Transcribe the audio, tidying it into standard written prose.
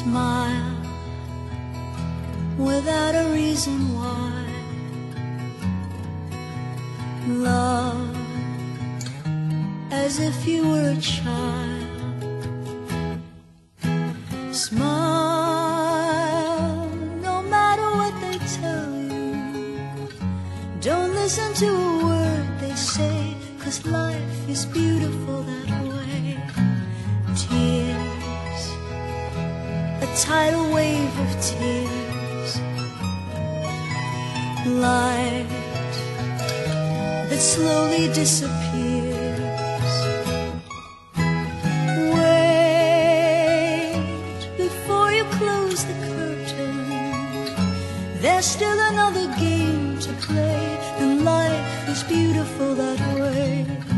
Smile without a reason why. Love as if you were a child. Smile no matter what they tell you. Don't listen to a word they say, 'cause life is beautiful that way. Tears, a tidal wave of tears. Light that slowly disappears. Wait before you close the curtain. There's still another game to play, and life is beautiful that way.